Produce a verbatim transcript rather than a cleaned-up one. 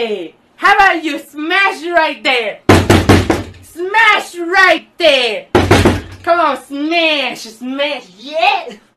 Hey, how about you smash right there? Smash right there! Come on, smash, smash, yeah!